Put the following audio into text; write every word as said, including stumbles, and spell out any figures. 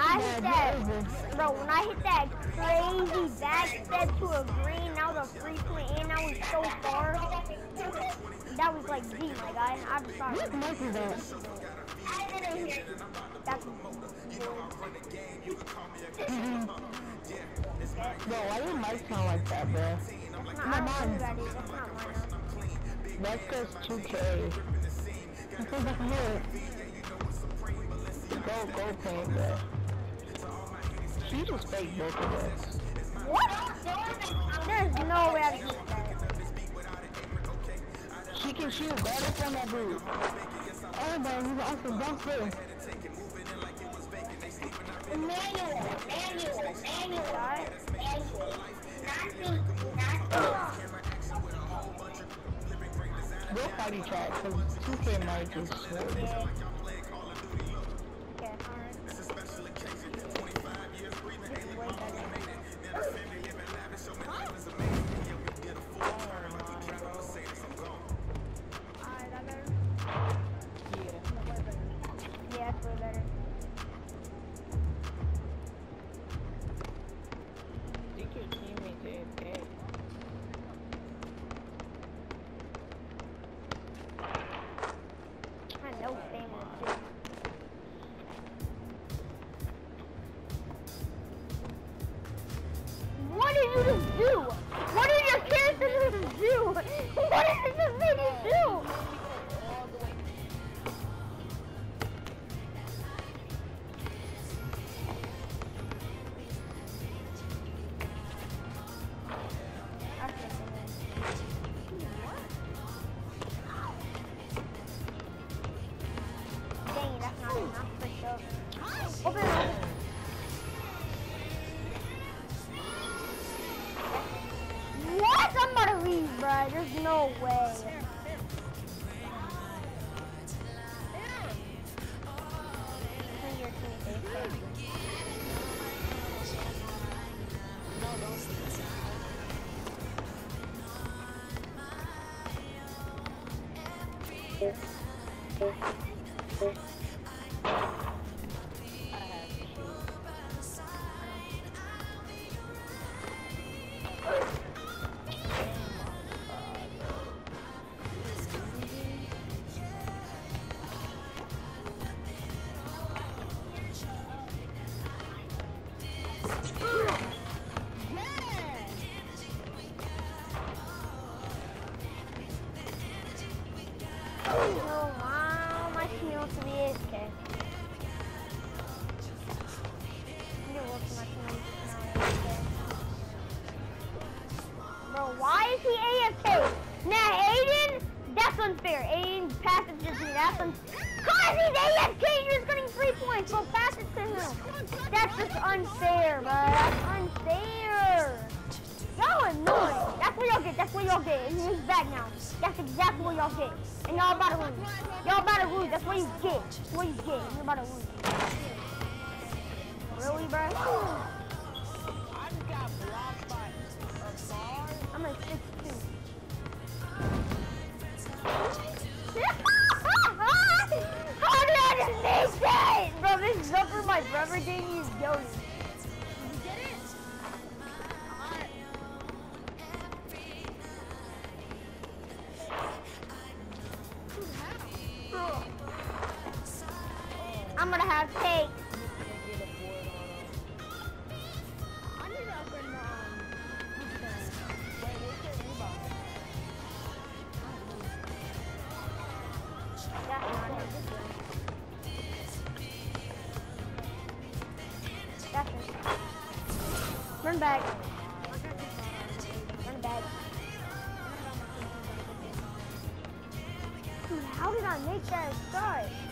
I hit that, bro, when I hit that crazy backstep to a green, that was a free point, and that was so far. That was like deep, my guy. I'm sorry. What mic is that? That's Mm-hmm. Bro, why your mic sound like that, bro? That's not, I don't know who that is. That's not mine. That's because two K. Go, go, paint, bro. She just faked both of us. What? There's no way I can get that. She can shoot better from that dude. Oh, man, he's awesome. Don't say. Manual, manual, manual, manual. Nothing, nothing. We'll fight each other, because two K might just switch. Yeah. Okay, alright. This is way better. Alright, that better? Yeah. Yeah, it's way better. I think your teammate's A F K. I know famous too. What did you just do? What did your character just do? What did it just make you do? Dang, that's not enough for sure. Open it up. What? I'm about to leave, bro. There's no way. Oh, wow, my team to be A F K. I'm gonna work for my team now. Bro, why is he A F K? Now, Aiden, that's unfair. Aiden's passive just me. That's unfair. Cause he's A F K, you're just getting three points. So pass it to him. That's just unfair, bro. That's unfair. Y'all annoying. That's what y'all get. That's what y'all get. And he's back now. That's exactly what y'all get. And y'all about to lose. Y'all about to lose. That's what you get. That's what you get. You're about to lose. Really, bro? I just got blocked by a bar. I'm at six two. How did I just miss that? Bro, this jumper my brother gave me is goated. You get it? I'm gonna have cake. I need to open the um. That's not it. That's it. Run back. Run back. Dude, how did I make that start?